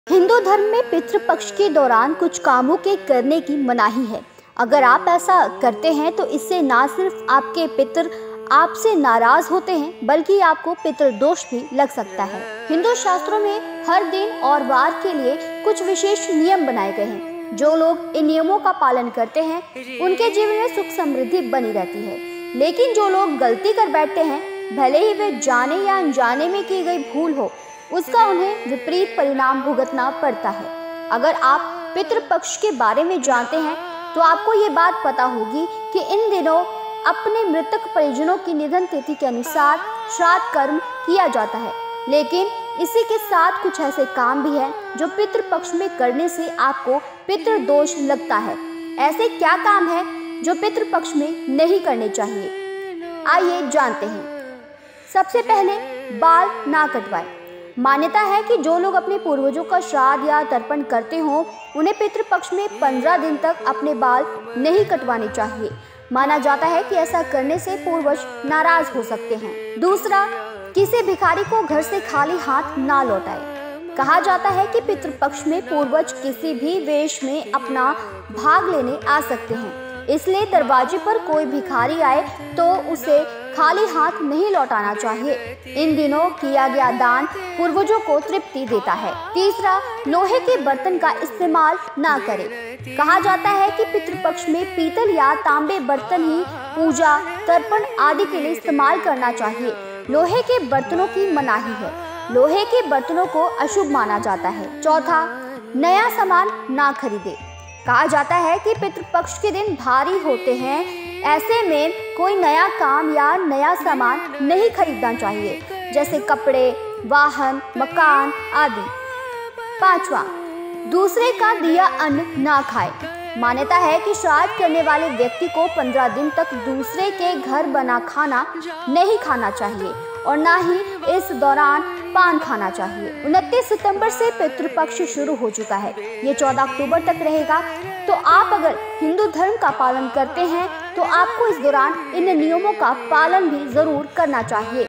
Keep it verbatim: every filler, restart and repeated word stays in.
हिंदू धर्म में पितृपक्ष के दौरान कुछ कामों के करने की मनाही है। अगर आप ऐसा करते हैं तो इससे ना सिर्फ आपके पितर आपसे नाराज होते हैं बल्कि आपको पितृदोष भी लग सकता है। हिंदू शास्त्रों में हर दिन और वार के लिए कुछ विशेष नियम बनाए गए हैं। जो लोग इन नियमों का पालन करते हैं उनके जीवन में सुख समृद्धि बनी रहती है, लेकिन जो लोग गलती कर बैठते हैं, भले ही वे जाने या अनजाने में की गई भूल हो, उसका उन्हें विपरीत परिणाम भुगतना पड़ता है। अगर आप पितृपक्ष के बारे में जानते हैं तो आपको ये बात पता होगी कि इन दिनों अपने मृतक परिजनों की निधन तिथि के अनुसार श्राद्ध कर्म किया जाता है, लेकिन इसी के साथ कुछ ऐसे काम भी हैं जो पितृपक्ष में करने से आपको पितृदोष लगता है। ऐसे क्या काम है जो पितृपक्ष में नहीं करने चाहिए, आइए जानते हैं। सबसे पहले, बाल ना कटवाएं। मान्यता है कि जो लोग अपने पूर्वजों का श्राद्ध या तर्पण करते हों उन्हें पितृपक्ष में पंद्रह दिन तक अपने बाल नहीं कटवाने चाहिए। माना जाता है कि ऐसा करने से पूर्वज नाराज हो सकते हैं। दूसरा, किसी भिखारी को घर से खाली हाथ ना लौटाए। कहा जाता है कि पितृपक्ष में पूर्वज किसी भी वेश में अपना भाग लेने आ सकते हैं, इसलिए दरवाजे पर कोई भिखारी आए तो उसे खाली हाथ नहीं लौटाना चाहिए। इन दिनों किया गया दान पूर्वजों को तृप्ति देता है। तीसरा, लोहे के बर्तन का इस्तेमाल ना करें। कहा जाता है कि पितृपक्ष में पीतल या तांबे बर्तन ही पूजा, तर्पण आदि के लिए इस्तेमाल करना चाहिए। लोहे के बर्तनों की मनाही है। लोहे के बर्तनों को अशुभ माना जाता है। चौथा, नया सामान ना खरीदे। कहा जाता है कि पितृपक्ष के दिन भारी होते हैं, ऐसे में कोई नया काम या नया सामान नहीं खरीदना चाहिए, जैसे कपड़े, वाहन, मकान आदि। पांचवा, दूसरे का दिया अन्न ना खाए। मान्यता है कि श्राद्ध करने वाले व्यक्ति को पंद्रह दिन तक दूसरे के घर बना खाना नहीं खाना चाहिए और ना ही इस दौरान पान खाना चाहिए। उनतीस सितंबर से पितृपक्ष शुरू हो चुका है, ये चौदह अक्टूबर तक रहेगा। तो आप अगर हिंदू धर्म का पालन करते हैं तो आपको इस दौरान इन नियमों का पालन भी जरूर करना चाहिए।